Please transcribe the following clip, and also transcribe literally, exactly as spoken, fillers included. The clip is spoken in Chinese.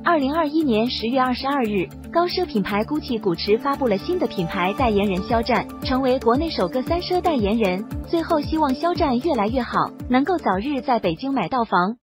二零二一年十月二十二日，高奢品牌 GUCCI 古驰发布了新的品牌代言人肖战，成为国内首个三奢代言人。最后希望肖战越来越好，能够早日在北京买到房。